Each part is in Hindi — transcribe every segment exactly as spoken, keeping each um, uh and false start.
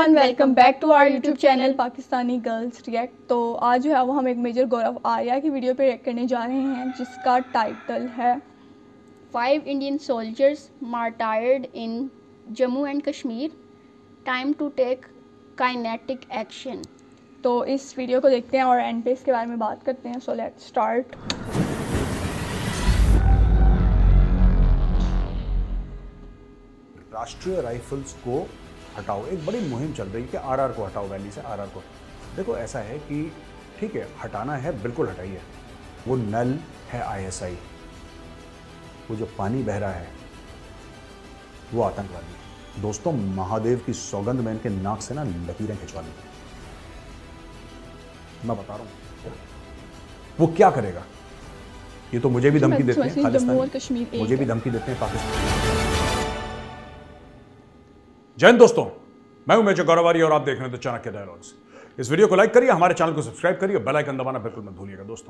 Everyone, welcome back to our YouTube channel Pakistani girls react. तो आज जो है वो हम एक मेजर गौरव आर्या की वीडियो पे रिएक्ट करने जा रहे हैं जिसका टाइटल है five Indian soldiers martyred in Jammu and Kashmir, time to take kinetic action. तो इस वीडियो को देखते हैं और एंड पे इसके बारे में बात करते हैं। So let's start. Rashtriya rifles को हटाओ, एक बड़ी मुहिम चल रही है कि आरआर को हटाओ, वैली से आरआर को। देखो ऐसा है कि ठीक है, हटाना है, बिल्कुल हटाइए। वो नल है आईएसआई, वो जो पानी बह रहा है वो आतंकवादी। दोस्तों, महादेव की सौगंध में इनके नाक से ना लकीरें खिंचवा ली। मैं बता रहा हूं वो क्या करेगा। ये तो मुझे भी धमकी देते हैं खालिस्तानी, मुझे भी धमकी देते हैं पाकिस्तान। जय हिंद दोस्तों, मैं हूं मेजर गौरव आर्या और आप देख रहे हैं तो चाणक्य डायलॉग्स। इस वीडियो को लाइक करिए, हमारे चैनल को सब्सक्राइब करिए, बेल आइकन दबाना बिल्कुल मत भूलिएगा। दोस्तों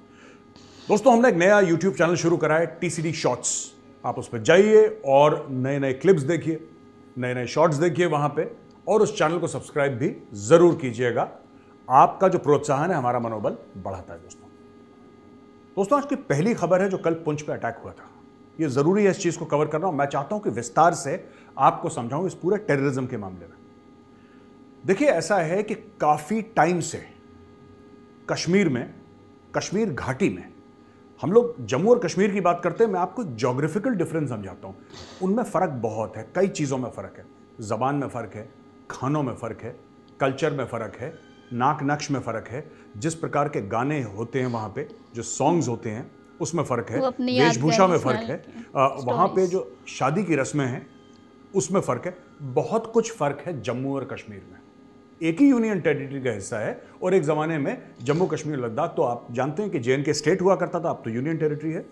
दोस्तों हमने एक नया यूट्यूब चैनल शुरू करा है, टीसीडी शॉर्ट्स। आप उस पर जाइए और नए नए क्लिप्स देखिए, नए नए शॉर्ट्स देखिए वहां पे, और उस चैनल को सब्सक्राइब भी जरूर कीजिएगा। आपका जो प्रोत्साहन है हमारा मनोबल बढ़ाता है। दोस्तों दोस्तों आज की पहली खबर है जो कल पुंछ पे अटैक हुआ था। ये जरूरी है इस चीज को कवर करना, और मैं चाहता हूं कि विस्तार से आपको समझाऊं इस पूरे टेररिज्म के मामले में। देखिए ऐसा है कि काफी टाइम से कश्मीर में, कश्मीर घाटी में, हम लोग जम्मू और कश्मीर की बात करते हैं। मैं आपको ज्योग्राफिकल डिफरेंस समझाता हूं। उनमें फर्क बहुत है, कई चीजों में फर्क है। जबान में फर्क है, खानों में फर्क है, कल्चर में फर्क है, नाक नक्श में फर्क है, जिस प्रकार के गाने होते हैं वहां पे, जो सॉन्ग्स होते हैं उसमें फर्क है, वेशभूषा में फर्क है, वहां पे जो शादी की रस्में हैं उसमें फर्क है। बहुत कुछ फर्क है जम्मू और कश्मीर में। एक ही यूनियन टेरिटरी का हिस्सा है, और एक जमाने में जम्मू कश्मीर लद्दाख, तो आप जानते हैं कि जे एंड के स्टेट हुआ करता था, अब तो यूनियन टेरिटरी है।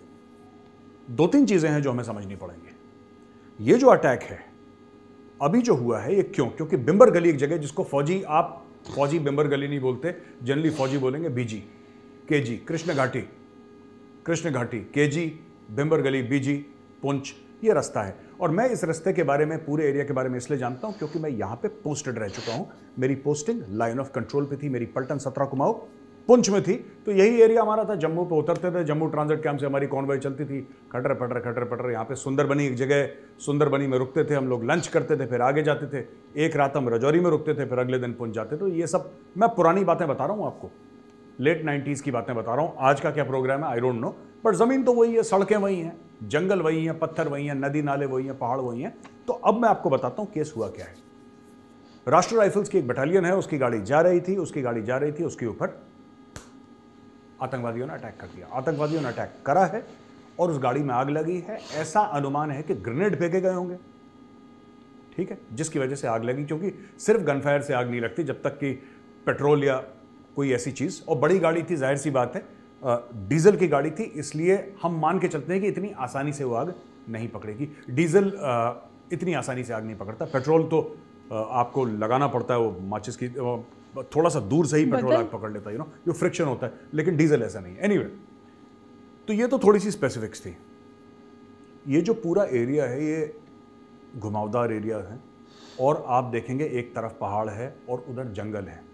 दो तीन चीजें हैं जो हमें समझनी पड़ेंगी। ये जो अटैक है अभी जो हुआ है, ये क्यों? क्योंकि बिम्बर गली एक जगह जिसको फौजी, आप फौजी बिम्बर गली नहीं बोलते, जनरली फौजी बोलेंगे बीजी, केजी, कृष्ण घाटी, कृष्ण घाटी, केजी, बिम्बर गली, बीजी, पुंछ, ये रास्ता है। और मैं इस रास्ते के बारे में, पूरे एरिया के बारे में इसलिए जानता हूं क्योंकि मैं यहां पे पोस्टेड रह चुका हूं। मेरी पोस्टिंग लाइन ऑफ कंट्रोल पे थी, मेरी पलटन सत्रह कुमाऊं पुंछ में थी। तो यही एरिया हमारा था। जम्मू पे उतरते थे, जम्मू ट्रांजिट कैंप से हमारी कॉन्वॉय चलती थी, खटर पटर खटर पटर। यहाँ पे सुंदरबनी एक जगह, सुंदरबनी में रुकते थे हम लोग, लंच करते थे, फिर आगे जाते थे। एक रात हम रजौरी में रुकते थे, फिर अगले दिन पुंछ जाते। तो ये सब मैं पुरानी बातें बता रहा हूँ आपको, लेट नाइन्टीज की बातें बता रहा हूँ। आज का क्या प्रोग्राम है आई डोंट नो, बट जमीन तो वही है, सड़कें वही हैं, जंगल वही हैं, पत्थर वही हैं, नदी नाले वही हैं, पहाड़ वही हैं। तो अब मैं आपको बताता हूं केस हुआ क्या है। राष्ट्रीय राइफल्स की एक बटालियन है, उसकी गाड़ी जा रही थी, उसकी गाड़ी जा रही थी, उसके ऊपर आतंकवादियों ने अटैक कर दिया। आतंकवादियों ने अटैक करा है और उस गाड़ी में आग लगी है। ऐसा अनुमान है कि ग्रेनेड फेंके गए होंगे, ठीक है, जिसकी वजह से आग लगी। क्योंकि सिर्फ गनफायर से आग नहीं लगती, जब तक कि पेट्रोल या कोई ऐसी चीज, और बड़ी गाड़ी थी, जाहिर सी बात है डीजल की गाड़ी थी, इसलिए हम मान के चलते हैं कि इतनी आसानी से वो आग नहीं पकड़ेगी। डीजल इतनी आसानी से आग नहीं पकड़ता। पेट्रोल तो आपको लगाना पड़ता है, वो माचिस की थोड़ा सा दूर से ही पेट्रोल आग पकड़ लेता है, यू नो, जो फ्रिक्शन होता है, लेकिन डीजल ऐसा नहीं है। एनीवे, तो ये तो थोड़ी सी स्पेसिफिक्स थी। ये जो पूरा एरिया है ये घुमावदार एरिया है, और आप देखेंगे एक तरफ पहाड़ है और उधर जंगल है,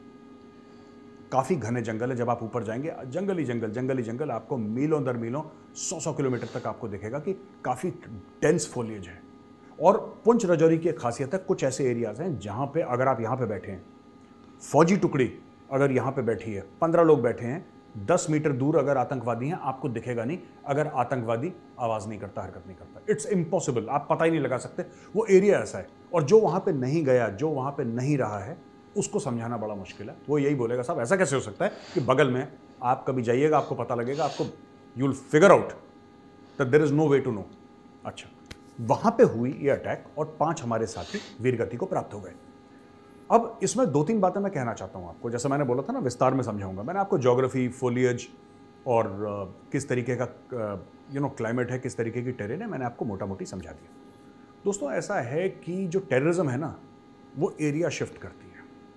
काफ़ी घने जंगल है। जब आप ऊपर जाएंगे जंगल ही जंगल, जंगल ही जंगल, आपको मीलों दर मीलों, सौ सौ किलोमीटर तक आपको दिखेगा कि काफ़ी डेंस फोलिएज है। और पुंछ रजौरी की एक खासियत है, कुछ ऐसे एरियाज हैं जहाँ पे अगर आप यहाँ पे बैठे हैं, फौजी टुकड़ी अगर यहाँ पे बैठी है, पंद्रह लोग बैठे हैं, दस मीटर दूर अगर आतंकवादी हैं, आपको दिखेगा नहीं अगर आतंकवादी आवाज़ नहीं करता, हरकत नहीं करता। इट्स इम्पॉसिबल, आप पता ही नहीं लगा सकते। वो एरिया ऐसा है। और जो वहाँ पर नहीं गया, जो वहाँ पर नहीं रहा है, उसको समझाना बड़ा मुश्किल है। वो यही बोलेगा, साहब ऐसा कैसे हो सकता है कि बगल में, आप कभी जाइएगा आपको पता लगेगा, आपको you will figure out that there is no way to know. अच्छा, वहां पे हुई ये अटैक और पांच हमारे साथी वीरगति को प्राप्त हो गए। अब इसमें दो तीन बातें मैं कहना चाहता हूं आपको। जैसे मैंने बोला था ना, विस्तार में समझाऊंगा। मैंने आपको ज्योग्राफी, फोलिएज और uh, किस तरीके का यू नो क्लाइमेट है, किस तरीके की टेरेन है, मैंने आपको मोटा मोटी समझा दिया। दोस्तों ऐसा है कि जो टेररिज्म है ना, वो एरिया शिफ्ट करती है,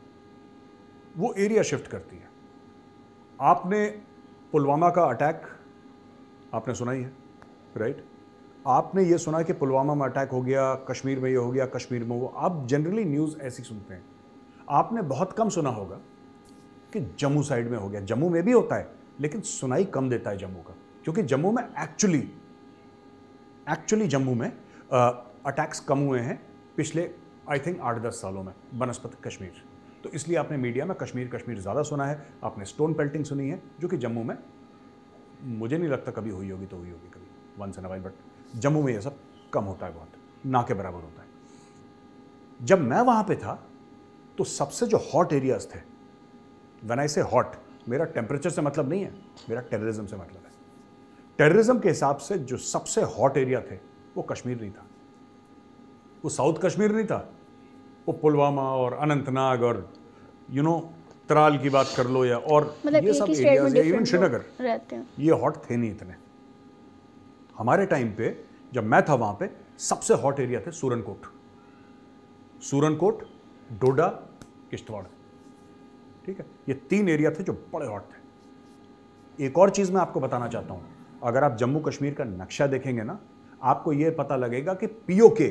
वो एरिया शिफ्ट करती है। आपने पुलवामा का अटैक आपने सुना ही है, राइट? आपने ये सुना कि पुलवामा में अटैक हो गया, कश्मीर में ये हो गया, कश्मीर में वो। आप जनरली न्यूज़ ऐसी सुनते हैं, आपने बहुत कम सुना होगा कि जम्मू साइड में हो गया। जम्मू में भी होता है, लेकिन सुनाई कम देता है जम्मू का, क्योंकि जम्मू में एक्चुअली एक्चुअली जम्मू में अटैक्स कम हुए हैं पिछले आई थिंक आठ दस सालों में बनस्पत कश्मीर। तो इसलिए आपने मीडिया में कश्मीर कश्मीर ज़्यादा सुना है, आपने स्टोन पेल्टिंग सुनी है, जो कि जम्मू में मुझे नहीं लगता कभी हुई होगी, तो हुई होगी कभी once in a while, but Jammu में ये सब कम होता है, बहुत ना के बराबर होता है। जब मैं वहाँ पे था तो सबसे जो हॉट एरियाज थे, व्हेन आई से हॉट, मेरा टेम्परेचर से मतलब नहीं है, मेरा टेररिज्म से मतलब है। टेररिज्म के हिसाब से जो सबसे हॉट एरिया थे वो कश्मीर नहीं था, वो साउथ कश्मीर नहीं था, वो पुलवामा और अनंतनाग और यू नो त्राल की बात कर लो, या और मतलब ये एक सब ही स्टेट एरियाज, में इवन different श्रीनगर, लोग रहते हैं। ये हॉट थे नहीं इतने। हमारे टाइम पे जब मैं था वहां पे सबसे हॉट एरिया थे सूरनकोट, सूरनकोट, डोडा, किश्तवाड़, ठीक है, ये तीन एरिया थे जो बड़े हॉट थे। एक और चीज मैं आपको बताना चाहता हूं, अगर आप जम्मू कश्मीर का नक्शा देखेंगे ना, आपको यह पता लगेगा कि पीओके,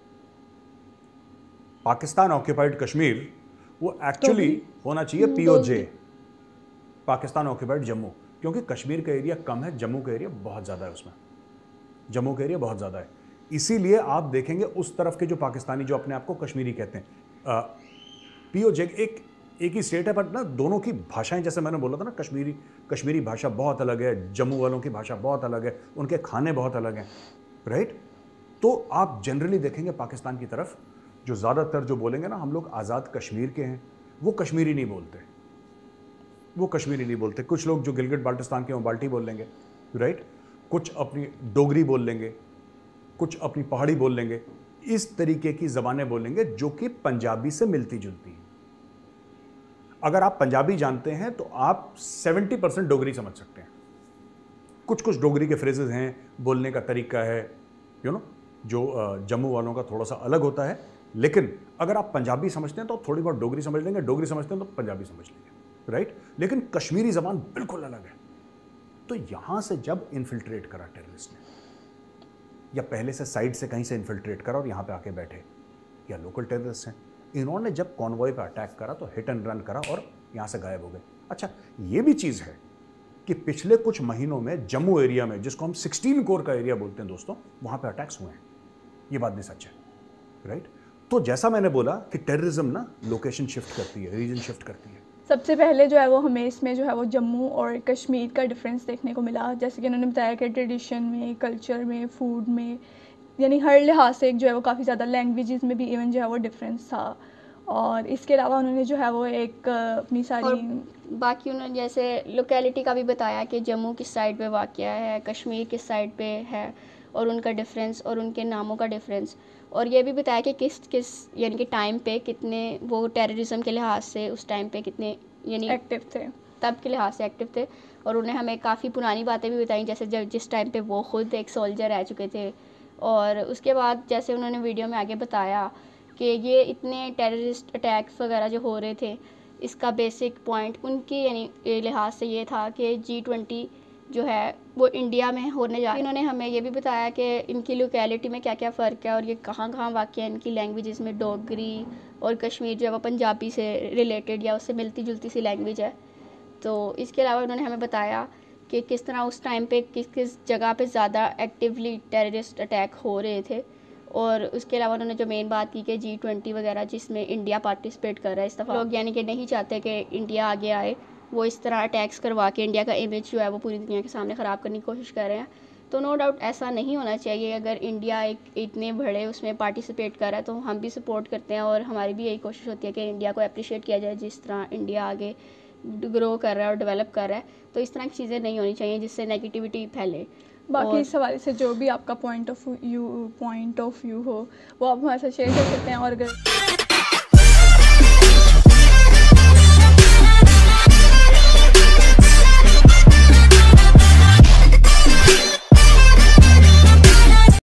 पाकिस्तान ऑक्यूपाइड कश्मीर, वो एक्चुअली होना चाहिए पीओजे, पाकिस्तान ऑक्यूपाइड जम्मू, क्योंकि कश्मीर का एरिया कम है, जम्मू का एरिया बहुत ज़्यादा है, उसमें जम्मू का एरिया बहुत ज़्यादा है। इसीलिए आप देखेंगे उस तरफ के जो पाकिस्तानी जो अपने आप को कश्मीरी कहते हैं, पीओजे एक एक ही स्टेट है, पर ना दोनों की भाषाएं, जैसे मैंने बोला था ना, कश्मीरी कश्मीरी भाषा बहुत अलग है, जम्मू वालों की भाषा बहुत अलग है, उनके खाने बहुत अलग हैं, राइट। तो आप जनरली देखेंगे पाकिस्तान की तरफ जो ज़्यादातर जो बोलेंगे ना, हम लोग आज़ाद कश्मीर के हैं, वो कश्मीरी नहीं बोलते, वो कश्मीरी नहीं बोलते। कुछ लोग जो गिलगित बाल्टिस्तान के हैं वो बाल्टी बोल लेंगे, राइट, कुछ अपनी डोगरी बोल लेंगे, कुछ अपनी पहाड़ी बोल लेंगे, इस तरीके की ज़बानें बोलेंगे जो कि पंजाबी से मिलती जुलती हैं। अगर आप पंजाबी जानते हैं तो आप सत्तर परसेंट डोगरी समझ सकते हैं। कुछ कुछ डोगरी के फ्रेजेस हैं, बोलने का तरीका है, यू नो, जो जम्मू वालों का थोड़ा सा अलग होता है, लेकिन अगर आप पंजाबी समझते हैं तो थोड़ी बहुत डोगरी समझ लेंगे, डोगरी समझते हैं तो पंजाबी समझ लेंगे, राइट। लेकिन कश्मीरी ज़बान बिल्कुल अलग है। तो यहाँ से जब इन्फिल्ट्रेट करा टेररिस्ट ने, या पहले से साइड से कहीं से इन्फिल्ट्रेट करा और यहाँ पे आके बैठे, या लोकल टेररिस्ट हैं, इन्होंने जब कॉन्वॉय पे अटैक करा तो हिट एंड रन करा और यहाँ से गायब हो गए। अच्छा, ये भी चीज़ है कि पिछले कुछ महीनों में जम्मू एरिया में, जिसको हम सोलह कोर का एरिया बोलते हैं दोस्तों, वहाँ पे अटैक्स हुए हैं। ये बात भी सच है, राइट। तो जैसा मैंने बोला कि टेररिज्म ना लोकेशन शिफ्ट करती है, रीजन शिफ्ट करती है। सबसे पहले जो है वो हमें इसमें जो है वो जम्मू और कश्मीर का डिफरेंस देखने को मिला, जैसे कि उन्होंने बताया कि ट्रेडिशन में, कल्चर में, फूड में, यानी हर लिहाज से एक जो है वो काफ़ी ज़्यादा, लैंग्वेजेस में भी इवन जो है वो डिफरेंस था। और इसके अलावा उन्होंने जो है वो एक अपनी सारी, बाकी उन्होंने जैसे लोकेलिटी का भी बताया कि जम्मू किस साइड पे वाक़या है, कश्मीर किस साइड पे है, और उनका डिफरेंस और उनके नामों का डिफरेंस, और ये भी बताया कि किस किस यानी कि टाइम पे कितने वो टेररिज्म के लिहाज से उस टाइम पे कितने यानी एक्टिव थे, तब के लिहाज से एक्टिव थे। और उन्हें हमें काफ़ी पुरानी बातें भी बताई, जैसे जब जिस टाइम पे वो खुद एक सोल्जर रह चुके थे। और उसके बाद जैसे उन्होंने वीडियो में आगे बताया कि ये इतने टेररिस्ट अटैक्स वगैरह जो हो रहे थे, इसका बेसिक पॉइंट उनकी यानी लिहाज से ये था कि जी ट्वेंटी जो है वो इंडिया में होने जा रहा है। इन्होंने हमें ये भी बताया कि इनकी लोकेलिटी में क्या क्या फ़र्क है और ये कहाँ कहाँ वाक़ है, इनकी लैंग्वेजेस में डोगरी और कश्मीर जो है वो पंजाबी से रिलेटेड या उससे मिलती जुलती सी लैंग्वेज है। तो इसके अलावा उन्होंने हमें बताया कि किस तरह उस टाइम पे किस किस जगह पे ज़्यादा एक्टिवली टेररिस्ट अटैक हो रहे थे। और उसके अलावा उन्होंने जो मेन बात की कि जी ट्वेंटी वगैरह जिसमें इंडिया पार्टिसिपेट कर रहा है इस दफ़ा, लोग यानी कि नहीं चाहते कि इंडिया आगे आए, वो इस तरह अटैक्स करवा के इंडिया का इमेज जो है वो पूरी दुनिया के सामने ख़राब करने की कोशिश कर रहे हैं। तो नो डाउट ऐसा नहीं होना चाहिए। अगर इंडिया एक इतने बड़े उसमें पार्टिसिपेट कर रहा है तो हम भी सपोर्ट करते हैं, और हमारी भी यही कोशिश होती है कि इंडिया को अप्रिशिएट किया जाए जिस तरह इंडिया आगे ग्रो कर रहा है और डेवलप कर रहा है। तो इस तरह की चीज़ें नहीं होनी चाहिए जिससे नेगेटिविटी फैले। बाकी इस हवाले से जो भी आपका point of view point of view हो वो आप हमारे साथ शेयर कर सकते हैं। और अगर